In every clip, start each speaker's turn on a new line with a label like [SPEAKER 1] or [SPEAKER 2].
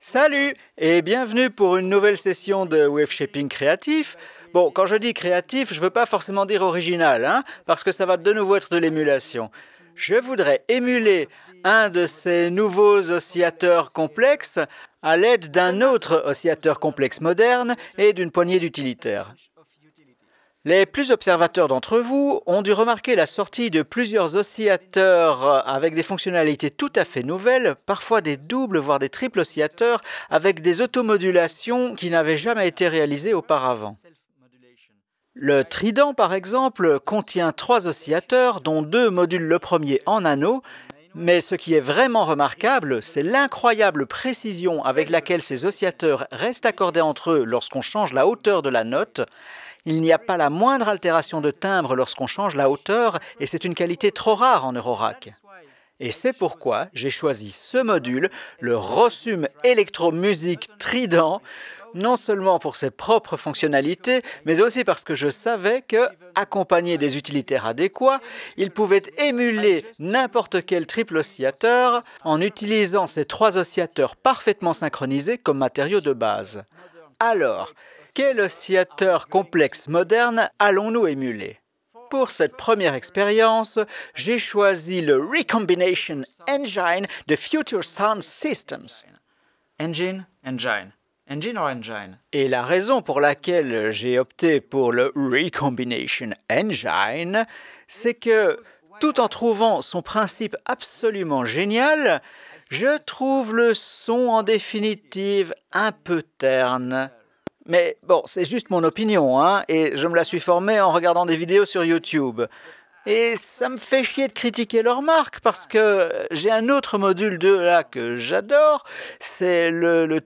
[SPEAKER 1] Salut et bienvenue pour une nouvelle session de Wave Shaping créatif. Bon, quand je dis créatif, je ne veux pas forcément dire original, hein, parce que ça va de nouveau être de l'émulation. Je voudrais émuler un de ces nouveaux oscillateurs complexes à l'aide d'un autre oscillateur complexe moderne et d'une poignée d'utilitaires. Les plus observateurs d'entre vous ont dû remarquer la sortie de plusieurs oscillateurs avec des fonctionnalités tout à fait nouvelles, parfois des doubles, voire des triples oscillateurs, avec des automodulations qui n'avaient jamais été réalisées auparavant. Le trident, par exemple, contient 3 oscillateurs, dont 2 modulent le premier en anneau, mais ce qui est vraiment remarquable, c'est l'incroyable précision avec laquelle ces oscillateurs restent accordés entre eux lorsqu'on change la hauteur de la note. Il n'y a pas la moindre altération de timbre lorsqu'on change la hauteur, et c'est une qualité trop rare en Eurorack. Et c'est pourquoi j'ai choisi ce module, le Rossum Electro-Music Trident, non seulement pour ses propres fonctionnalités, mais aussi parce que je savais que, accompagné des utilitaires adéquats, il pouvait émuler n'importe quel triple oscillateur en utilisant ces 3 oscillateurs parfaitement synchronisés comme matériaux de base. Alors, quel oscillateur complexe moderne allons-nous émuler? Pour cette première expérience, j'ai choisi le Recombination Engine de Future Sound Systems. Engine? Engine. Engine ou engine? Et la raison pour laquelle j'ai opté pour le Recombination Engine, c'est que, tout en trouvant son principe absolument génial, je trouve le son en définitive un peu terne. Mais bon, c'est juste mon opinion, hein, et je me la suis formée en regardant des vidéos sur YouTube. Et ça me fait chier de critiquer leurs marques parce que j'ai un autre module de là que j'adore, c'est le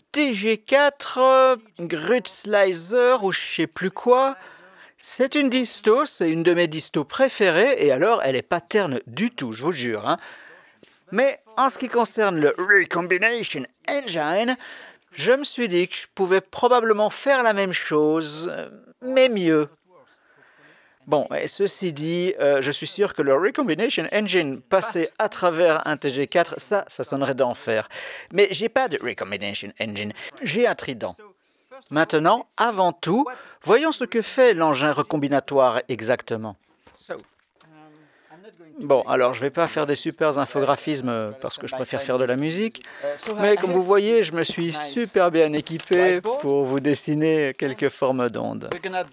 [SPEAKER 1] TG4 Grutzleiser ou je sais plus quoi. C'est une disto, c'est une de mes distos préférées, et alors elle n'est pas terne du tout, je vous jure, hein. Mais en ce qui concerne le Recombination Engine, je me suis dit que je pouvais probablement faire la même chose, mais mieux. Bon, et ceci dit, je suis sûr que le Recombination Engine passé à travers un TG4, ça sonnerait d'enfer. Mais j'ai pas de Recombination Engine, j'ai un trident. Maintenant, avant tout, voyons ce que fait l'engin recombinatoire exactement. Bon, alors je ne vais pas faire des super infographismes parce que je préfère faire de la musique, mais comme vous voyez, je me suis super bien équipé pour vous dessiner quelques formes d'ondes.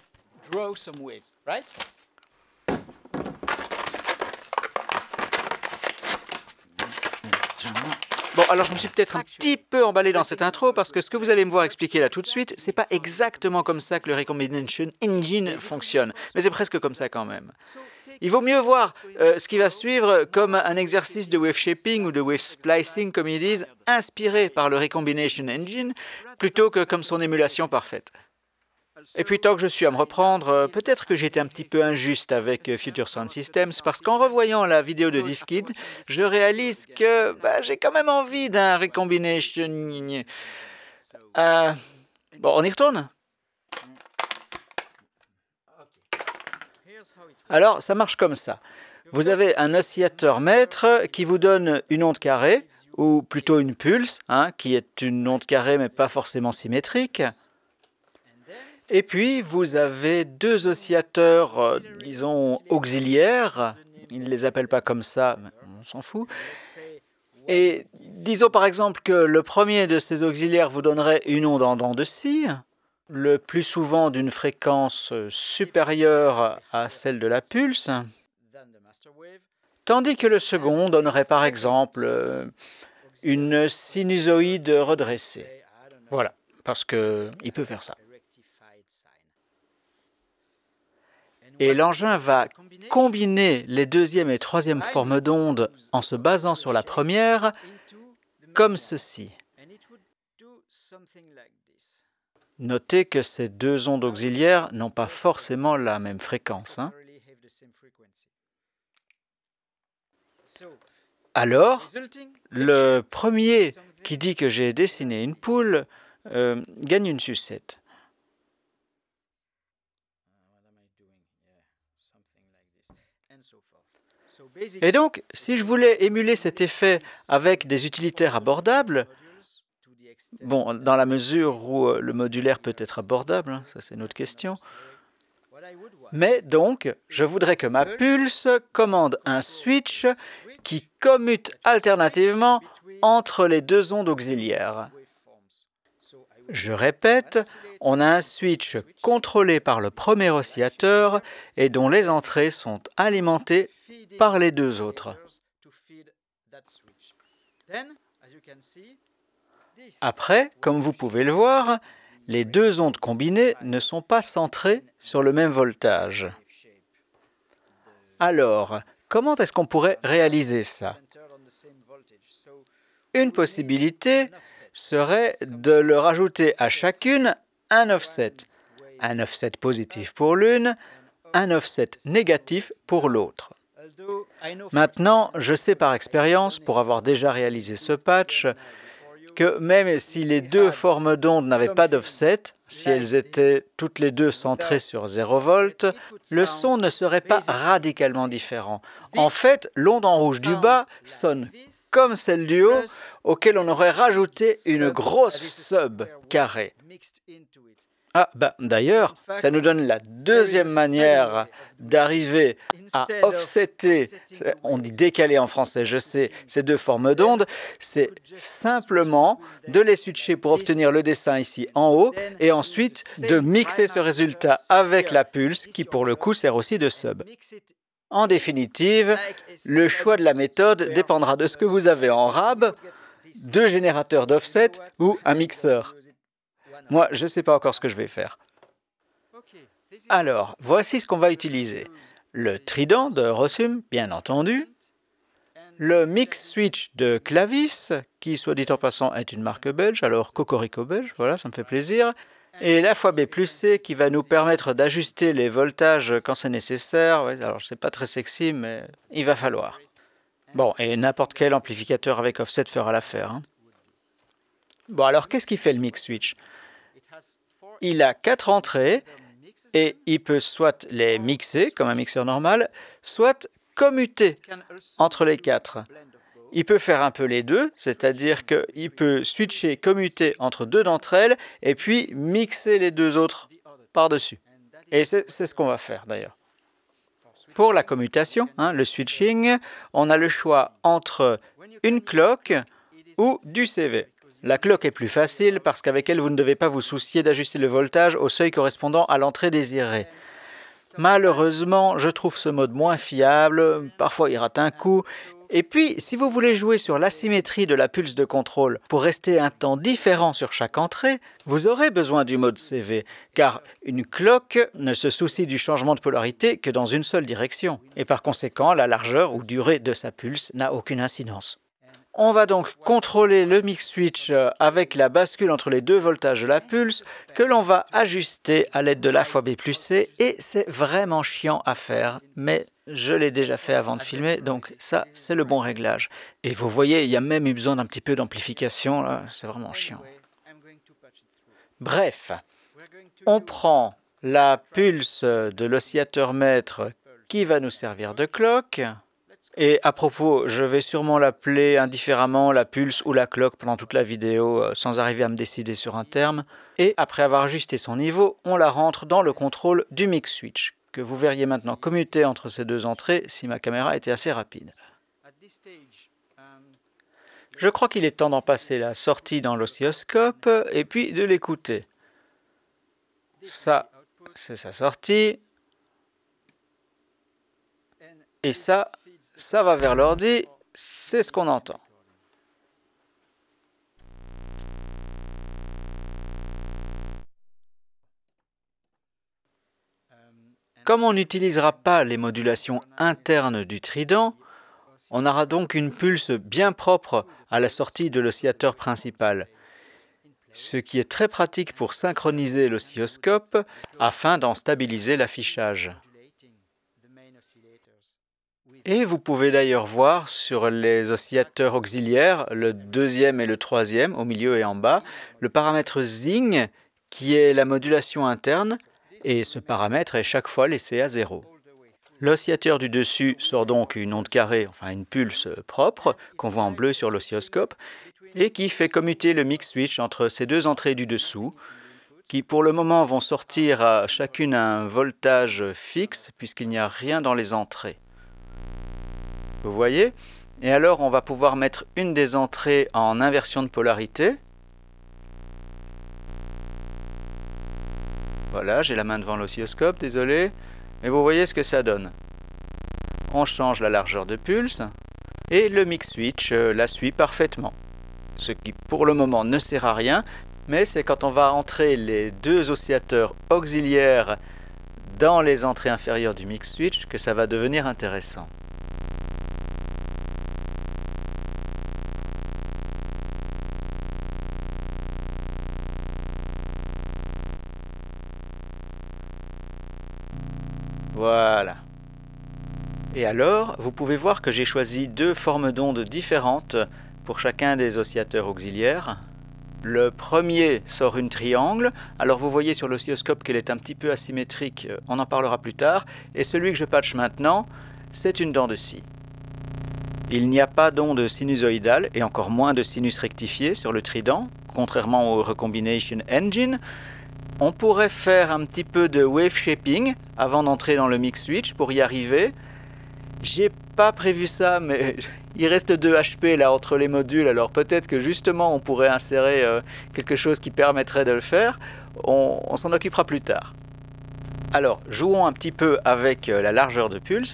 [SPEAKER 1] Bon, alors je me suis peut-être un petit peu emballé dans cette intro parce que ce que vous allez me voir expliquer là tout de suite, c'est pas exactement comme ça que le Recombination Engine fonctionne, mais c'est presque comme ça quand même. Il vaut mieux voir ce qui va suivre comme un exercice de wave shaping ou de wave splicing, comme ils disent, inspiré par le Recombination Engine, plutôt que comme son émulation parfaite. Et puis, tant que je suis à me reprendre, peut-être que j'étais un petit peu injuste avec Future Sound Systems, parce qu'en revoyant la vidéo de DivKid, je réalise que j'ai quand même envie d'un Recombination... Bon, on y retourne? Alors, ça marche comme ça. Vous avez un oscillateur maître qui vous donne une onde carrée, ou plutôt une pulse, hein, qui est une onde carrée mais pas forcément symétrique. Et puis, vous avez 2 oscillateurs, disons, auxiliaires. Ils ne les appellent pas comme ça, mais on s'en fout. Et disons par exemple que le premier de ces auxiliaires vous donnerait une onde en dents de scie, le plus souvent d'une fréquence supérieure à celle de la pulse, tandis que le second donnerait par exemple une sinusoïde redressée. Voilà, parce qu'il peut faire ça. Et l'engin va combiner les 2e et 3e formes d'ondes en se basant sur la première, comme ceci. Notez que ces 2 ondes auxiliaires n'ont pas forcément la même fréquence, hein. Alors, le premier qui dit que j'ai dessiné une poule gagne une sucette. Et donc, si je voulais émuler cet effet avec des utilitaires abordables, Bon, dans la mesure où le modulaire peut être abordable, hein, ça c'est une autre question. Mais donc, je voudrais que ma pulse commande un switch qui commute alternativement entre les deux ondes auxiliaires. Je répète, on a un switch contrôlé par le premier oscillateur et dont les entrées sont alimentées par les deux autres. Après, comme vous pouvez le voir, les deux ondes combinées ne sont pas centrées sur le même voltage. Alors, comment est-ce qu'on pourrait réaliser ça? Une possibilité serait de leur ajouter à chacune un offset positif pour l'une, un offset négatif pour l'autre. Maintenant, je sais par expérience, pour avoir déjà réalisé ce patch, que même si les deux formes d'ondes n'avaient pas d'offset, si elles étaient toutes les deux centrées sur 0 volts, le son ne serait pas radicalement différent. En fait, l'onde en rouge du bas sonne comme celle du haut, auquel on aurait rajouté une grosse sub carrée. Ah, d'ailleurs, ça nous donne la deuxième manière d'arriver à offsetter, on dit décaler en français, je sais, ces deux formes d'ondes, c'est simplement de les switcher pour obtenir le dessin ici en haut, et ensuite de mixer ce résultat avec la pulse, qui pour le coup sert aussi de sub. En définitive, le choix de la méthode dépendra de ce que vous avez en RAB, deux générateurs d'offset ou un mixeur. Moi, je ne sais pas encore ce que je vais faire. Alors, voici ce qu'on va utiliser. Le trident de Rossum, bien entendu. Le mix switch de Clavis, qui, soit dit en passant, est une marque belge, alors Cocorico belge, voilà, ça me fait plaisir. Et la fois B plus C, qui va nous permettre d'ajuster les voltages quand c'est nécessaire. Ouais, alors, c'est pas très sexy, mais il va falloir. Bon, et n'importe quel amplificateur avec offset fera l'affaire. Hein. Bon, alors, qu'est-ce qui fait le mix switch? Il a 4 entrées et il peut soit les mixer, comme un mixeur normal, soit commuter entre les 4. Il peut faire un peu les deux, c'est-à-dire qu'il peut switcher, commuter entre deux d'entre elles et puis mixer les deux autres par-dessus. Et c'est ce qu'on va faire d'ailleurs. Pour la commutation, le switching, on a le choix entre une clock ou du CV. La clock est plus facile parce qu'avec elle, vous ne devez pas vous soucier d'ajuster le voltage au seuil correspondant à l'entrée désirée. Malheureusement, je trouve ce mode moins fiable, parfois il rate un coup. Et puis, si vous voulez jouer sur l'asymétrie de la pulse de contrôle pour rester un temps différent sur chaque entrée, vous aurez besoin du mode CV, car une clock ne se soucie du changement de polarité que dans une seule direction. Et par conséquent, la largeur ou durée de sa pulse n'a aucune incidence. On va donc contrôler le mix switch avec la bascule entre les deux voltages de la pulse que l'on va ajuster à l'aide de la fois B plus C et c'est vraiment chiant à faire, mais je l'ai déjà fait avant de filmer, donc ça c'est le bon réglage. Et vous voyez, il y a même eu besoin d'un petit peu d'amplification, là, c'est vraiment chiant. Bref, on prend la pulse de l'oscillateur maître qui va nous servir de clock. Et à propos, je vais sûrement l'appeler indifféremment la pulse ou la clock pendant toute la vidéo sans arriver à me décider sur un terme. Et après avoir ajusté son niveau, on la rentre dans le contrôle du mix switch, que vous verriez maintenant commuter entre ces deux entrées si ma caméra était assez rapide. Je crois qu'il est temps d'en passer la sortie dans l'oscilloscope et puis de l'écouter. Ça, c'est sa sortie. Et ça va vers l'ordi, c'est ce qu'on entend. Comme on n'utilisera pas les modulations internes du trident, on aura donc une pulse bien propre à la sortie de l'oscillateur principal, ce qui est très pratique pour synchroniser l'oscilloscope afin d'en stabiliser l'affichage. Et vous pouvez d'ailleurs voir sur les oscillateurs auxiliaires, le deuxième et le troisième, au milieu et en bas, le paramètre Zing, qui est la modulation interne, et ce paramètre est chaque fois laissé à 0. L'oscillateur du dessus sort donc une onde carrée, enfin une pulse propre, qu'on voit en bleu sur l'oscilloscope, et qui fait commuter le mix switch entre ces deux entrées du dessous, qui pour le moment vont sortir à chacune un voltage fixe, puisqu'il n'y a rien dans les entrées. Vous voyez? Et alors on va pouvoir mettre une des entrées en inversion de polarité. Voilà, j'ai la main devant l'oscilloscope, désolé. Et vous voyez ce que ça donne. On change la largeur de pulse et le mix switch la suit parfaitement. Ce qui pour le moment ne sert à rien, mais c'est quand on va entrer les deux oscillateurs auxiliaires dans les entrées inférieures du mix switch que ça va devenir intéressant. Voilà. Et alors, vous pouvez voir que j'ai choisi deux formes d'ondes différentes pour chacun des oscillateurs auxiliaires. Le premier sort une triangle, alors vous voyez sur l'oscilloscope qu'elle est un petit peu asymétrique, on en parlera plus tard, et celui que je patche maintenant, c'est une dent de scie. Il n'y a pas d'onde sinusoïdale, et encore moins de sinus rectifié sur le trident, contrairement au Recombination Engine. On pourrait faire un petit peu de wave shaping avant d'entrer dans le mix switch pour y arriver. J'ai pas prévu ça, mais il reste 2 HP là entre les modules, alors peut-être que justement on pourrait insérer quelque chose qui permettrait de le faire. On s'en occupera plus tard. Alors, jouons un petit peu avec la largeur de pulse.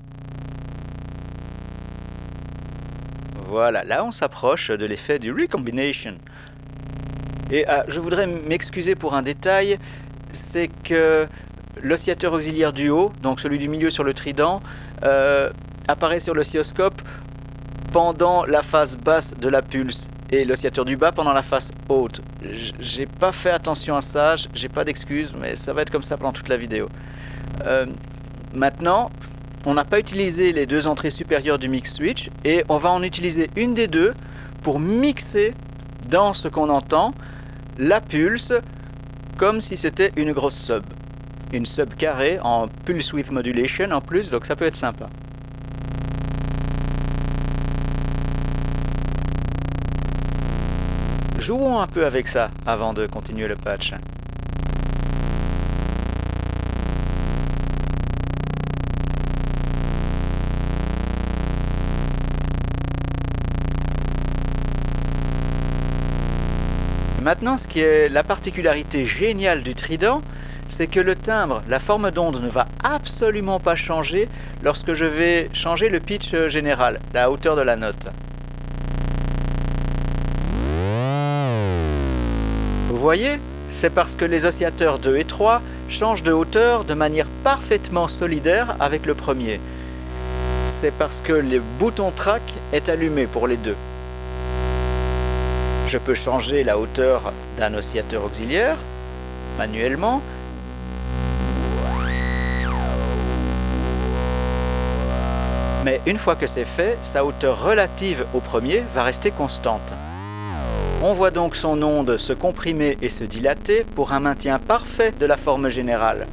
[SPEAKER 1] Voilà, là on s'approche de l'effet du recombination. Et je voudrais m'excuser pour un détail, c'est que l'oscillateur auxiliaire du haut, donc celui du milieu sur le trident, apparaît sur l'oscilloscope pendant la phase basse de la pulse et l'oscillateur du bas pendant la phase haute. J'ai pas fait attention à ça, j'ai pas d'excuses, mais ça va être comme ça pendant toute la vidéo. Maintenant, on n'a pas utilisé les deux entrées supérieures du mix switch et on va en utiliser une des deux pour mixer dans ce qu'on entend la pulse comme si c'était une grosse sub. Une sub carrée en pulse width modulation en plus, donc ça peut être sympa. Jouons un peu avec ça avant de continuer le patch. Maintenant, ce qui est la particularité géniale du trident, c'est que le timbre, la forme d'onde ne va absolument pas changer lorsque je vais changer le pitch général, la hauteur de la note. Vous voyez, c'est parce que les oscillateurs 2 et 3 changent de hauteur de manière parfaitement solidaire avec le premier. C'est parce que le bouton track est allumé pour les deux. Je peux changer la hauteur d'un oscillateur auxiliaire manuellement. Mais une fois que c'est fait, sa hauteur relative au premier va rester constante. On voit donc son onde se comprimer et se dilater pour un maintien parfait de la forme générale.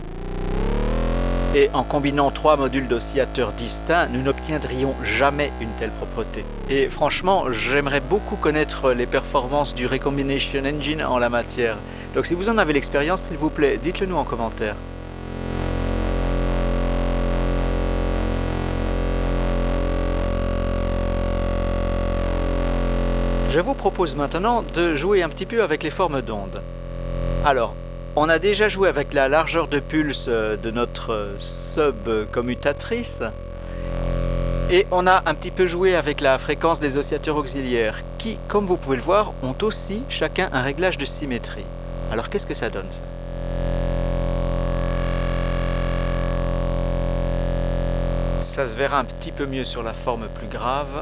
[SPEAKER 1] Et en combinant 3 modules d'oscillateurs distincts, nous n'obtiendrions jamais une telle propreté. Et franchement, j'aimerais beaucoup connaître les performances du Recombination Engine en la matière. Donc si vous en avez l'expérience, s'il vous plaît, dites-le nous en commentaire. Je vous propose maintenant de jouer un petit peu avec les formes d'ondes. Alors, on a déjà joué avec la largeur de pulse de notre sub-commutatrice et on a un petit peu joué avec la fréquence des oscillateurs auxiliaires qui, comme vous pouvez le voir, ont aussi chacun un réglage de symétrie. Alors qu'est-ce que ça donne ça? Ça se verra un petit peu mieux sur la forme plus grave.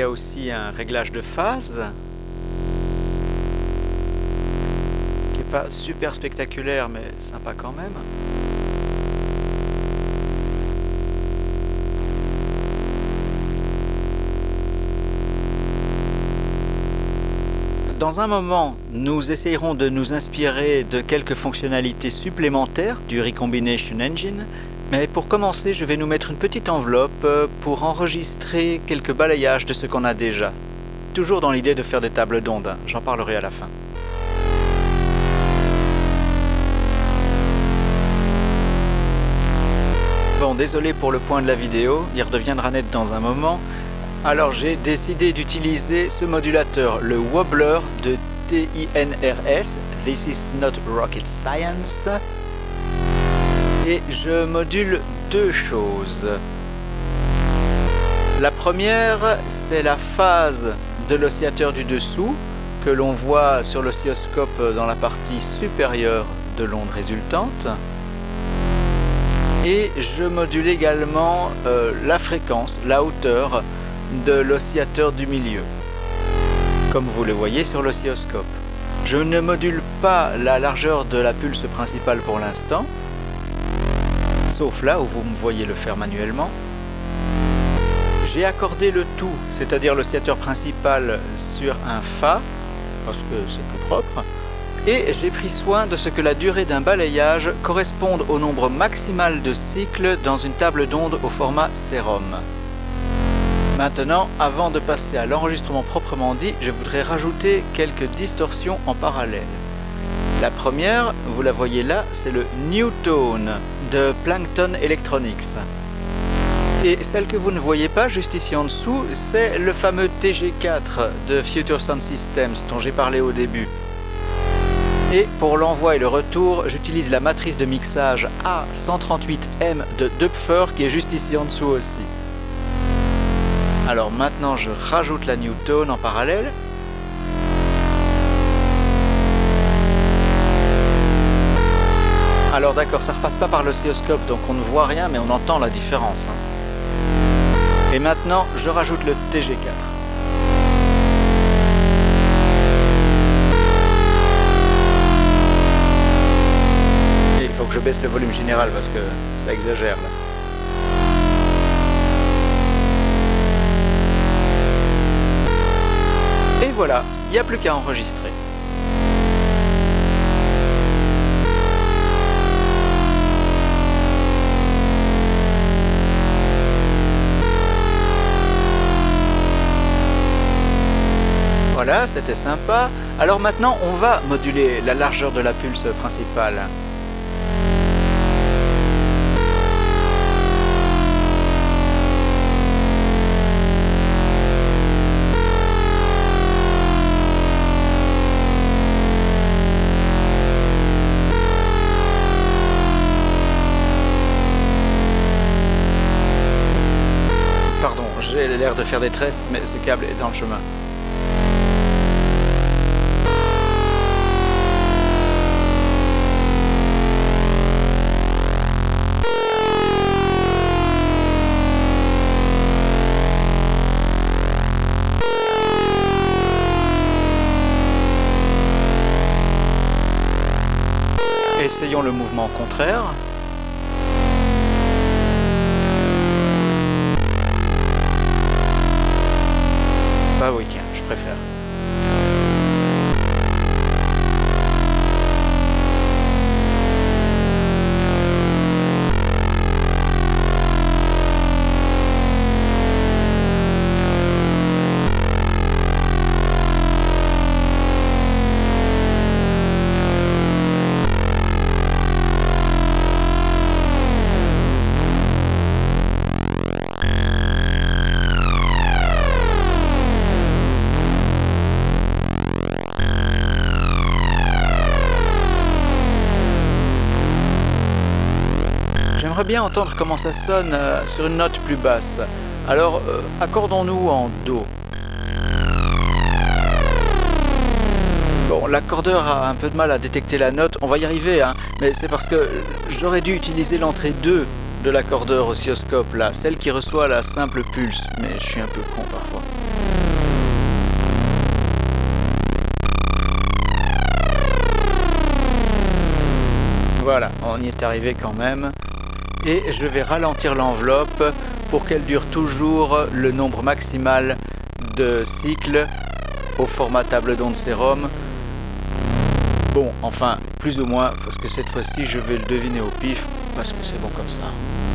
[SPEAKER 1] a aussi un réglage de phase qui n'est pas super spectaculaire mais sympa quand même. Dans un moment, nous essayerons de nous inspirer de quelques fonctionnalités supplémentaires du Recombination Engine, mais pour commencer, je vais nous mettre une petite enveloppe pour enregistrer quelques balayages de ce qu'on a déjà. Toujours dans l'idée de faire des tables d'ondes, hein. J'en parlerai à la fin. Bon, désolé pour le point de la vidéo, il redeviendra net dans un moment. Alors j'ai décidé d'utiliser ce modulateur, le Wobbler de TINRS, This is not rocket science. Et je module deux choses. La première, c'est la phase de l'oscillateur du dessous, que l'on voit sur l'oscilloscope dans la partie supérieure de l'onde résultante. Et je module également la fréquence, la hauteur de l'oscillateur du milieu, comme vous le voyez sur l'oscilloscope. Je ne module pas la largeur de la pulse principale pour l'instant, sauf là où vous me voyez le faire manuellement. J'ai accordé le tout, c'est-à-dire l'oscillateur principal sur un Fa, parce que c'est plus propre, et j'ai pris soin de ce que la durée d'un balayage corresponde au nombre maximal de cycles dans une table d'onde au format sérum. Maintenant, avant de passer à l'enregistrement proprement dit, je voudrais rajouter quelques distorsions en parallèle. La première, vous la voyez là, c'est le New Tone de Plankton Electronics. Et celle que vous ne voyez pas juste ici en dessous, c'est le fameux TG4 de Future Sound Systems dont j'ai parlé au début. Et pour l'envoi et le retour, j'utilise la matrice de mixage A138M de Dupfer qui est juste ici en dessous aussi. Alors maintenant je rajoute la New Tone en parallèle. Alors d'accord, ça repasse pas par l'oscilloscope donc on ne voit rien mais on entend la différence. Et maintenant je rajoute le TG4. Et il faut que je baisse le volume général parce que ça exagère là. Et voilà, il n'y a plus qu'à enregistrer. Voilà, c'était sympa. Alors maintenant, on va moduler la largeur de la pulse principale. Pardon, j'ai l'air de faire des tresses, mais ce câble est dans le chemin. Essayons le mouvement contraire. Bah oui, tiens, je préfère. J'aimerais bien entendre comment ça sonne sur une note plus basse. Alors, accordons-nous en Do. Bon, l'accordeur a un peu de mal à détecter la note, on va y arriver, hein, mais c'est parce que j'aurais dû utiliser l'entrée 2 de l'accordeur oscilloscope, là, celle qui reçoit la simple pulse, mais je suis un peu con parfois. Voilà, on y est arrivé quand même. Et je vais ralentir l'enveloppe pour qu'elle dure toujours le nombre maximal de cycles au format table d'onde sérum. Bon, enfin, plus ou moins, parce que cette fois-ci, je vais le deviner au pif, parce que c'est bon comme ça.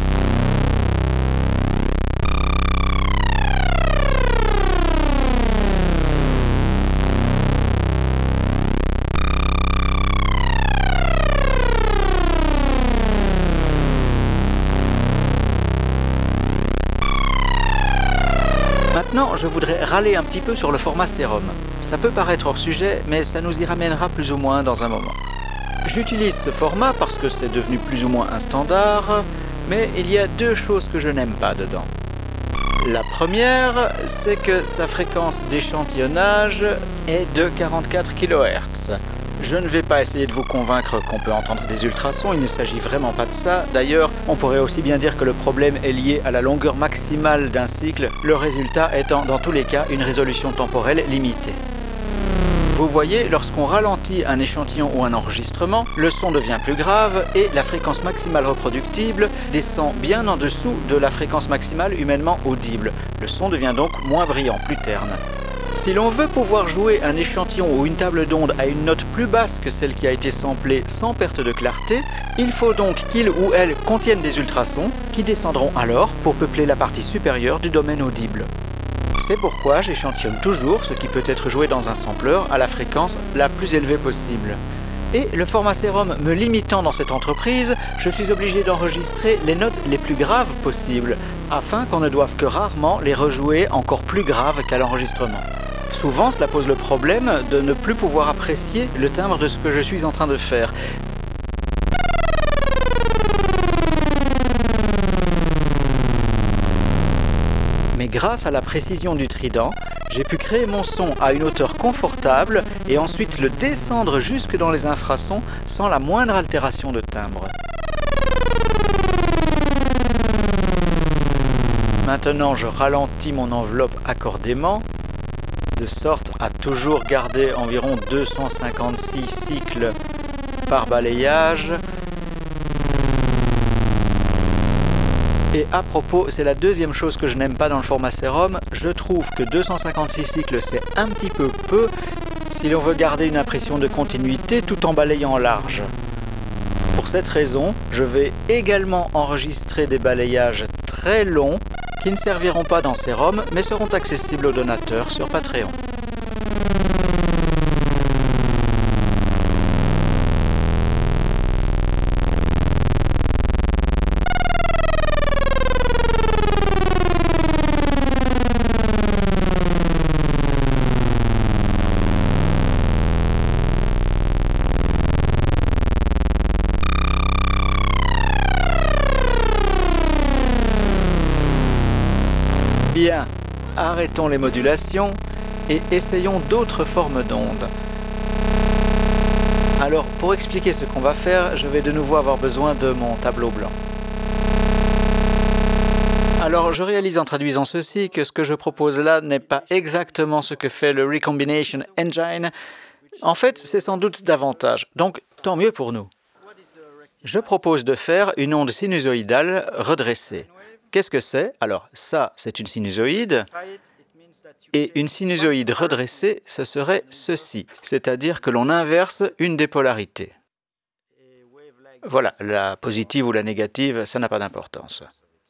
[SPEAKER 1] Maintenant, je voudrais râler un petit peu sur le format sérum. Ça peut paraître hors sujet, mais ça nous y ramènera plus ou moins dans un moment. J'utilise ce format parce que c'est devenu plus ou moins un standard, mais il y a deux choses que je n'aime pas dedans. La première, c'est que sa fréquence d'échantillonnage est de 44 kHz. Je ne vais pas essayer de vous convaincre qu'on peut entendre des ultrasons, il ne s'agit vraiment pas de ça. D'ailleurs, on pourrait aussi bien dire que le problème est lié à la longueur maximale d'un cycle, le résultat étant dans tous les cas une résolution temporelle limitée. Vous voyez, lorsqu'on ralentit un échantillon ou un enregistrement, le son devient plus grave et la fréquence maximale reproductible descend bien en dessous de la fréquence maximale humainement audible. Le son devient donc moins brillant, plus terne. Si l'on veut pouvoir jouer un échantillon ou une table d'onde à une note plus basse que celle qui a été samplée sans perte de clarté, il faut donc qu'il ou elle contienne des ultrasons qui descendront alors pour peupler la partie supérieure du domaine audible. C'est pourquoi j'échantillonne toujours ce qui peut être joué dans un sampler à la fréquence la plus élevée possible. Et le format sérum me limitant dans cette entreprise, je suis obligé d'enregistrer les notes les plus graves possibles, afin qu'on ne doive que rarement les rejouer encore plus graves qu'à l'enregistrement. Souvent, cela pose le problème de ne plus pouvoir apprécier le timbre de ce que je suis en train de faire. Mais grâce à la précision du trident, j'ai pu créer mon son à une hauteur confortable et ensuite le descendre jusque dans les infrasons sans la moindre altération de timbre. Maintenant, je ralentis mon enveloppe accordément, de sorte à toujours garder environ 256 cycles par balayage. Et à propos, c'est la deuxième chose que je n'aime pas dans le format sérum, je trouve que 256 cycles c'est un petit peu peu si l'on veut garder une impression de continuité tout en balayant large. Pour cette raison, je vais également enregistrer des balayages très longs qui ne serviront pas dans sérum mais seront accessibles aux donateurs sur Patreon. Bien, arrêtons les modulations et essayons d'autres formes d'ondes. Alors, pour expliquer ce qu'on va faire, je vais de nouveau avoir besoin de mon tableau blanc. Alors, je réalise en traduisant ceci que ce que je propose là n'est pas exactement ce que fait le Recombination Engine. En fait, c'est sans doute davantage, donc tant mieux pour nous. Je propose de faire une onde sinusoïdale redressée. Qu'est-ce que c'est? Alors, ça, c'est une sinusoïde. Et une sinusoïde redressée, ce serait ceci. C'est-à-dire que l'on inverse une des polarités. Voilà, la positive ou la négative, ça n'a pas d'importance.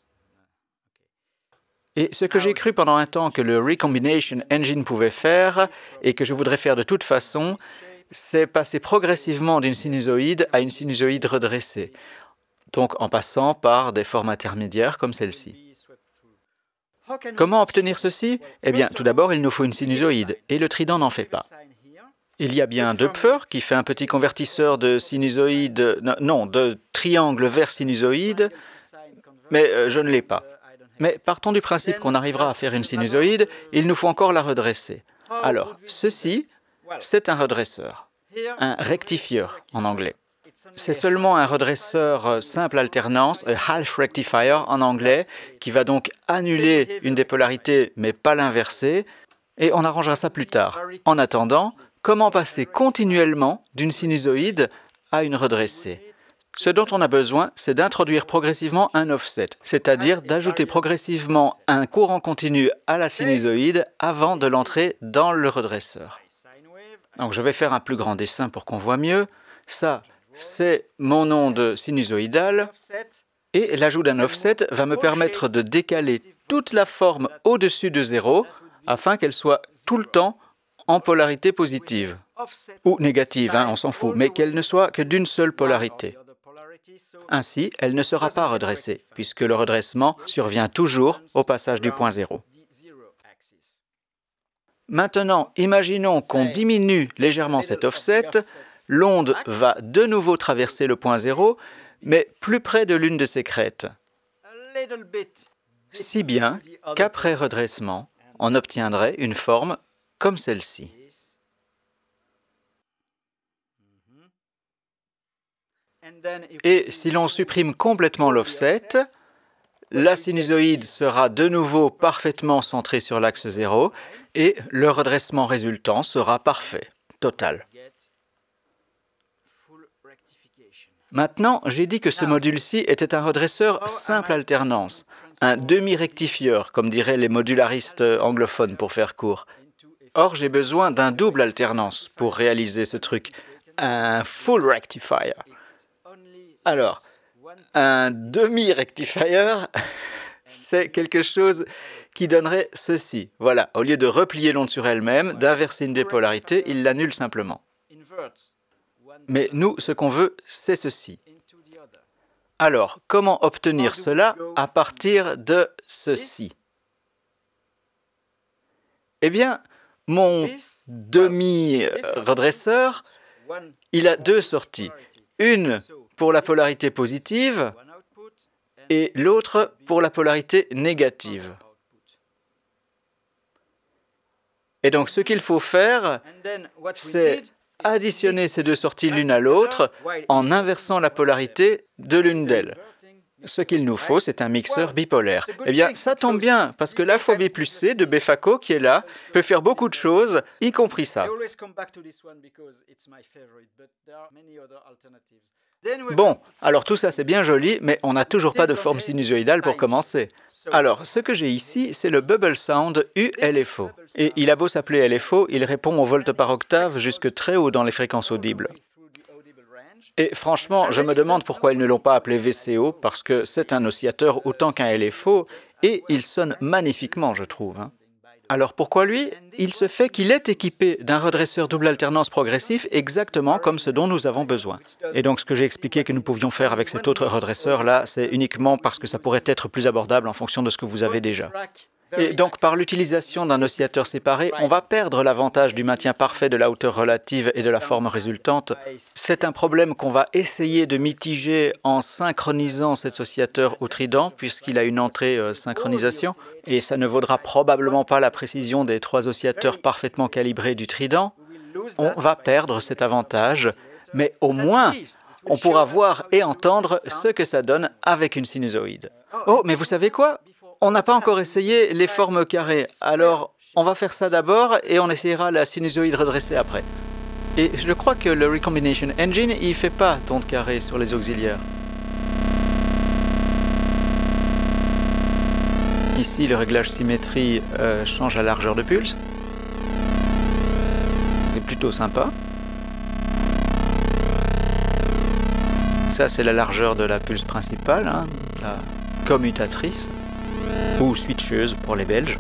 [SPEAKER 1] Et ce que j'ai cru pendant un temps que le Recombination Engine pouvait faire, et que je voudrais faire de toute façon, c'est passer progressivement d'une sinusoïde à une sinusoïde redressée. Donc en passant par des formes intermédiaires comme celle-ci. Comment obtenir ceci? Eh bien, tout d'abord, il nous faut une sinusoïde, et le trident n'en fait pas. Il y a bien Doepfer qui fait un petit convertisseur de sinusoïde, non, de triangle vers sinusoïde, mais je ne l'ai pas. Mais partons du principe qu'on arrivera à faire une sinusoïde, il nous faut encore la redresser. Alors, ceci, c'est un redresseur, un rectifieur en anglais. C'est seulement un redresseur simple alternance, un half rectifier en anglais, qui va donc annuler une des polarités, mais pas l'inverser, et on arrangera ça plus tard. En attendant, comment passer continuellement d'une sinusoïde à une redressée? Ce dont on a besoin, c'est d'introduire progressivement un offset, c'est-à-dire d'ajouter progressivement un courant continu à la sinusoïde avant de l'entrer dans le redresseur. Donc je vais faire un plus grand dessin pour qu'on voit mieux. Ça, c'est mon onde sinusoïdale. Et l'ajout d'un offset va me permettre de décaler toute la forme au-dessus de 0 afin qu'elle soit tout le temps en polarité positive. Ou négative, on s'en fout, mais qu'elle ne soit que d'une seule polarité. Ainsi, elle ne sera pas redressée, puisque le redressement survient toujours au passage du point 0. Maintenant, imaginons qu'on diminue légèrement cet offset, l'onde va de nouveau traverser le point 0, mais plus près de l'une de ses crêtes. Si bien qu'après redressement, on obtiendrait une forme comme celle-ci. Et si l'on supprime complètement l'offset, la sinusoïde sera de nouveau parfaitement centrée sur l'axe 0 et le redressement résultant sera parfait, total. Maintenant, j'ai dit que ce module-ci était un redresseur simple alternance, un demi-rectifieur, comme diraient les modularistes anglophones pour faire court. Or, j'ai besoin d'un double alternance pour réaliser ce truc, un full rectifier. Alors, un demi-rectifier, c'est quelque chose qui donnerait ceci. Voilà, au lieu de replier l'onde sur elle-même, d'inverser une des polarités, il l'annule simplement. Mais nous, ce qu'on veut, c'est ceci. Alors, comment obtenir cela à partir de ceci? Eh bien, mon demi-redresseur, il a deux sorties. Une pour la polarité positive et l'autre pour la polarité négative. Et donc, ce qu'il faut faire, c'est additionner ces deux sorties l'une à l'autre en inversant la polarité de l'une d'elles. Ce qu'il nous faut, c'est un mixeur bipolaire. Eh bien, ça tombe bien, parce que la fois B plus C de Befako, qui est là, peut faire beaucoup de choses, y compris ça. Bon, alors tout ça c'est bien joli, mais on n'a toujours pas de forme sinusoïdale pour commencer. Alors, ce que j'ai ici, c'est le Bubble Sound ULFO. Et il a beau s'appeler LFO, il répond au volt par octave jusque très haut dans les fréquences audibles. Et franchement, je me demande pourquoi ils ne l'ont pas appelé VCO, parce que c'est un oscillateur autant qu'un LFO, et il sonne magnifiquement, je trouve. Alors pourquoi lui? Il se fait qu'il est équipé d'un redresseur double alternance progressif exactement comme ce dont nous avons besoin. Et donc ce que j'ai expliqué que nous pouvions faire avec cet autre redresseur-là, c'est uniquement parce que ça pourrait être plus abordable en fonction de ce que vous avez déjà. Et donc, par l'utilisation d'un oscillateur séparé, on va perdre l'avantage du maintien parfait de la hauteur relative et de la forme résultante. C'est un problème qu'on va essayer de mitiger en synchronisant cet oscillateur au trident, puisqu'il a une entrée synchronisation. Et ça ne vaudra probablement pas la précision des trois oscillateurs parfaitement calibrés du trident. On va perdre cet avantage, mais au moins, on pourra voir et entendre ce que ça donne avec une sinusoïde. Oh, mais vous savez quoi? On n'a pas encore essayé les formes carrées, alors on va faire ça d'abord et on essayera la sinusoïde redressée après. Et je crois que le Recombination Engine, il ne fait pas d'onde carrée sur les auxiliaires. Ici, le réglage symétrie change la largeur de pulse. C'est plutôt sympa. Ça, c'est la largeur de la pulse principale, la commutatrice. Ou switcheuse pour les Belges.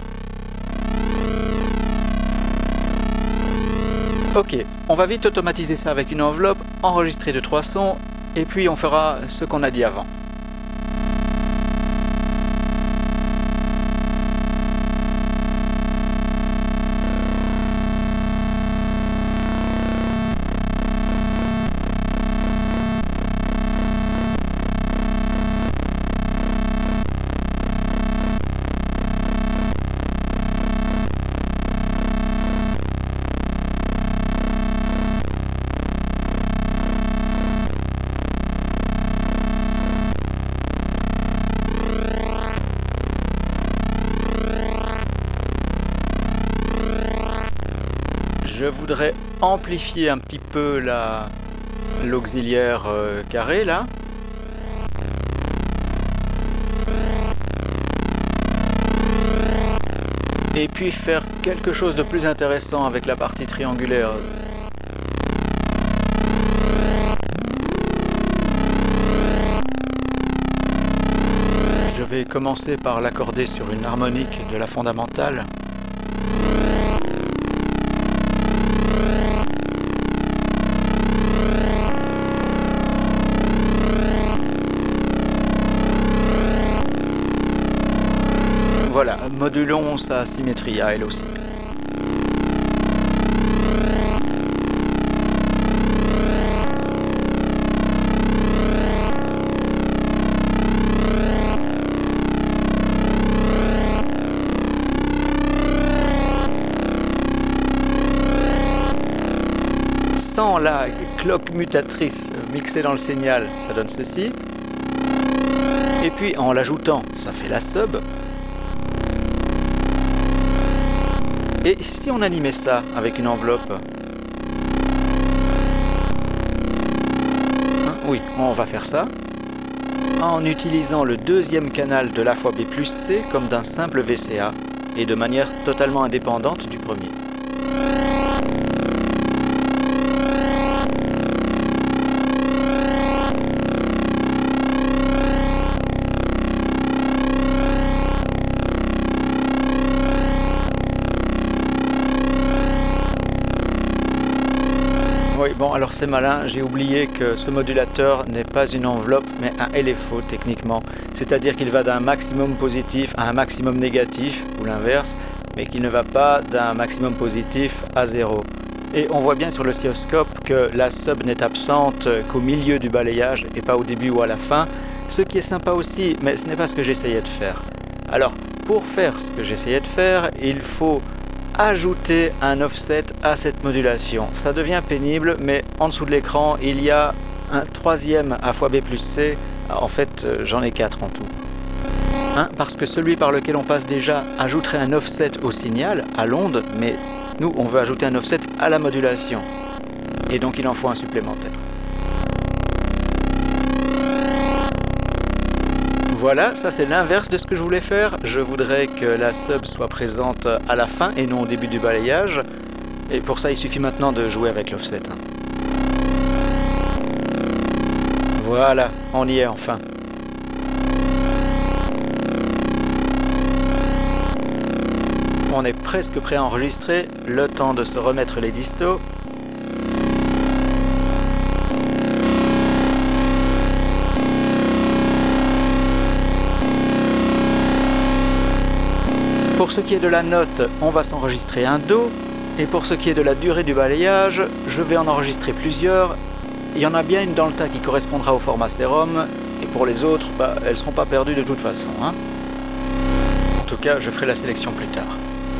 [SPEAKER 1] Ok, on va vite automatiser ça avec une enveloppe, enregistrer 2-3 sons, et puis on fera ce qu'on a dit avant. Je voudrais amplifier un petit peu l'auxiliaire carré, là. Et puis faire quelque chose de plus intéressant avec la partie triangulaire. Je vais commencer par l'accorder sur une harmonique de la fondamentale. Voilà, modulons sa symétrie à elle aussi. Sans la cloque mutatrice mixée dans le signal, ça donne ceci. Et puis en l'ajoutant, ça fait la sub. Et si on animait ça avec une enveloppe? Oui, on va faire ça en utilisant le deuxième canal de l'A fois B plus C comme d'un simple VCA et de manière totalement indépendante du premier. Oui, bon, alors c'est malin, j'ai oublié que ce modulateur n'est pas une enveloppe, mais un LFO techniquement. C'est-à-dire qu'il va d'un maximum positif à un maximum négatif, ou l'inverse, mais qu'il ne va pas d'un maximum positif à 0. Et on voit bien sur l'oscilloscope que la sub n'est absente qu'au milieu du balayage et pas au début ou à la fin, ce qui est sympa aussi, mais ce n'est pas ce que j'essayais de faire. Alors, pour faire ce que j'essayais de faire, il faut ajouter un offset à cette modulation. Ça devient pénible, mais en dessous de l'écran, il y a un troisième A fois B plus C. En fait, j'en ai 4 en tout. Parce que celui par lequel on passe déjà ajouterait un offset au signal, à l'onde, mais nous, on veut ajouter un offset à la modulation. Et donc, il en faut un supplémentaire. Voilà, ça c'est l'inverse de ce que je voulais faire. Je voudrais que la sub soit présente à la fin et non au début du balayage. Et pour ça, il suffit maintenant de jouer avec l'offset. Voilà, on y est enfin. On est presque prêt à enregistrer, le temps de se remettre les distos. Pour ce qui est de la note, on va s'enregistrer un Do. Et pour ce qui est de la durée du balayage, je vais en enregistrer plusieurs. Il y en a bien une dans le tas qui correspondra au format sérum. Et pour les autres, elles ne seront pas perdues de toute façon. En tout cas, je ferai la sélection plus tard.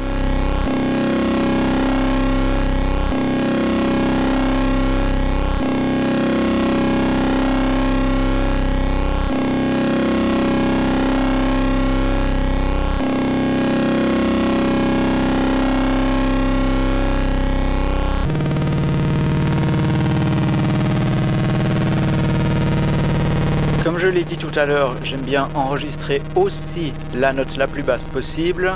[SPEAKER 1] Comme je l'ai dit tout à l'heure, j'aime bien enregistrer aussi la note la plus basse possible.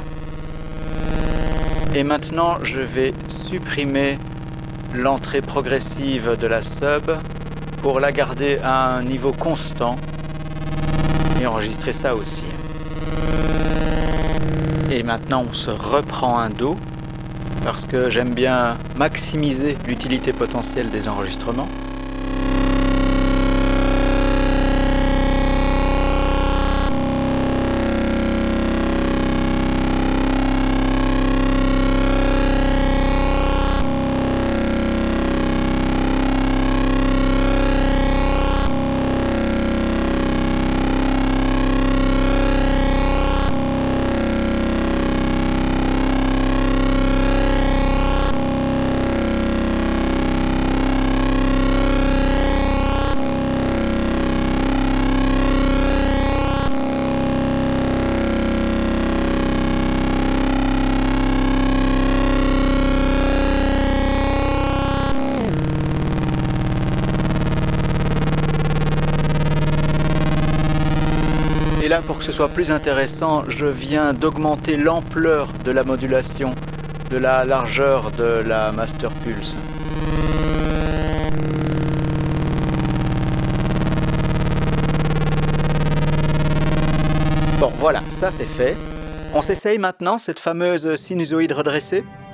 [SPEAKER 1] Et maintenant, je vais supprimer l'entrée progressive de la sub pour la garder à un niveau constant et enregistrer ça aussi. Et maintenant, on se reprend un Do parce que j'aime bien maximiser l'utilité potentielle des enregistrements. Et là, pour que ce soit plus intéressant, je viens d'augmenter l'ampleur de la modulation, de la largeur de la Master Pulse. Bon, voilà, ça c'est fait. On s'essaye maintenant cette fameuse sinusoïde redressée.